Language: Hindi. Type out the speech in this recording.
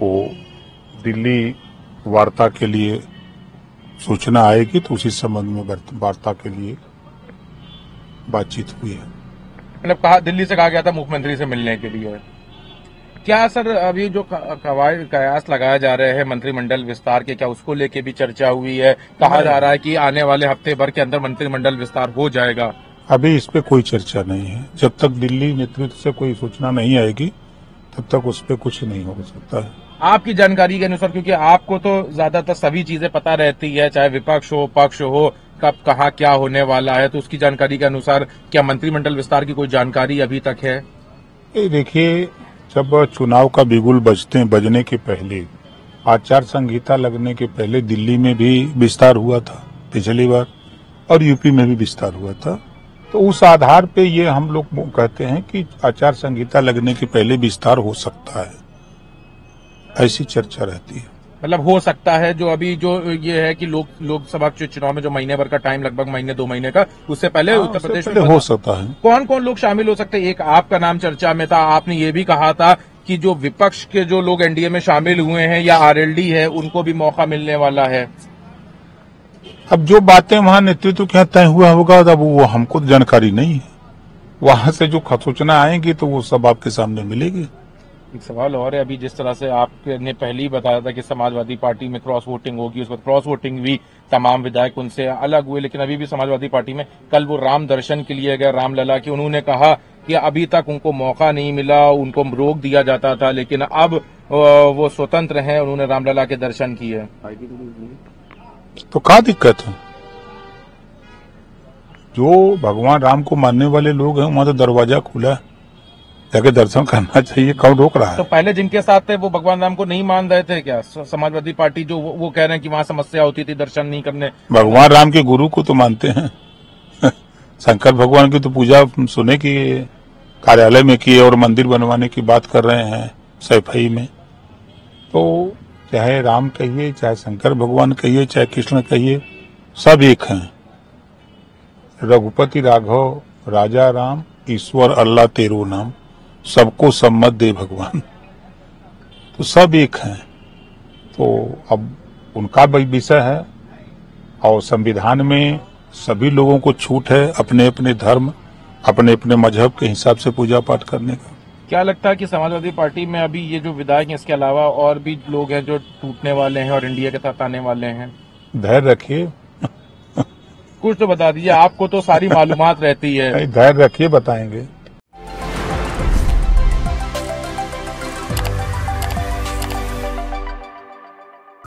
वो दिल्ली वार्ता के लिए सूचना आएगी तो उसी संबंध में वार्ता के लिए बातचीत हुई है। मतलब कहा, दिल्ली से कहा गया था मुख्यमंत्री से मिलने के लिए। क्या सर अभी जो कयास लगाया जा रहे हैं मंत्रिमंडल विस्तार के, क्या उसको लेके भी चर्चा हुई है? कहा जा रहा है कि आने वाले हफ्ते भर के अंदर मंत्रिमंडल विस्तार हो जाएगा। अभी इस पे कोई चर्चा नहीं है। जब तक दिल्ली नेतृत्व से कोई सूचना नहीं आएगी तब तक उस पर कुछ नहीं हो सकता है। आपकी जानकारी के अनुसार, क्योंकि आपको तो ज्यादातर सभी चीजें पता रहती है, चाहे विपक्ष हो पक्ष हो, कब कहाँ क्या होने वाला है, तो उसकी जानकारी के अनुसार क्या मंत्रिमंडल विस्तार की कोई जानकारी अभी तक है? देखिए, जब चुनाव का बिगुल बजने के पहले, आचार संहिता लगने के पहले दिल्ली में भी विस्तार हुआ था पिछली बार, और यूपी में भी विस्तार हुआ था। तो उस आधार पे ये हम लोग कहते हैं कि आचार संहिता लगने के पहले विस्तार हो सकता है, ऐसी चर्चा रहती है। मतलब हो सकता है, जो अभी जो ये है कि लोकसभा चुनाव में जो महीने भर का टाइम, लगभग महीने 2 महीने का, उससे पहले उत्तर प्रदेश में हो सकता है। कौन कौन लोग शामिल हो सकते हैं? एक आपका नाम चर्चा में था, आपने ये भी कहा था कि जो विपक्ष के जो लोग एनडीए में शामिल हुए हैं या आरएलडी है, उनको भी मौका मिलने वाला है। अब जो बातें वहां नेतृत्व के तय हुआ होगा, अब वो हमको जानकारी नहीं है। वहां से जो सूचना आएगी तो वो सब आपके सामने मिलेगी। एक सवाल और है, अभी जिस तरह से आपने पहले ही बताया था कि समाजवादी पार्टी में क्रॉस वोटिंग होगी, उस पर क्रॉस वोटिंग भी तमाम विधायक उनसे अलग हुए, लेकिन अभी भी समाजवादी पार्टी में कल वो राम दर्शन के लिए गए रामलला की, उन्होंने कहा कि अभी तक उनको मौका नहीं मिला, उनको रोक दिया जाता था, लेकिन अब वो स्वतंत्र हैं, उन्होंने रामलला के दर्शन किए। तो क्या दिक्कत है? जो भगवान राम को मानने वाले लोग हैं वहां तो दरवाजा खुला है, जाके दर्शन करना चाहिए। कौन रोक रहा है? तो पहले जिनके साथ थे वो भगवान राम को नहीं मान रहे थे क्या? समाजवादी पार्टी जो वो कह रहे हैं कि वहां समस्या होती थी दर्शन नहीं करने। भगवान राम के गुरु को तो मानते हैं। शंकर भगवान की तो पूजा सुने की कार्यालय में की और मंदिर बनवाने की बात कर रहे हैं सैफई में। तो चाहे राम कहिए, चाहे शंकर भगवान कहिए, चाहे कृष्ण कहिए, सब एक हैं। रघुपति राघव राजा राम, ईश्वर अल्लाह तेरो नाम, सबको सम्मत दे भगवान। तो सब एक हैं। तो अब उनका विषय है, और संविधान में सभी लोगों को छूट है अपने अपने धर्म, अपने अपने मजहब के हिसाब से पूजा पाठ करने का। क्या लगता है कि समाजवादी पार्टी में अभी ये जो विधायक हैं, इसके अलावा और भी लोग हैं जो टूटने वाले हैं और इंडिया के साथ आने वाले हैं? धैर्य रखिए। कुछ तो बता दीजिए, आपको तो सारी मालूमात रहती है। धैर्य रखिए, बताएंगे।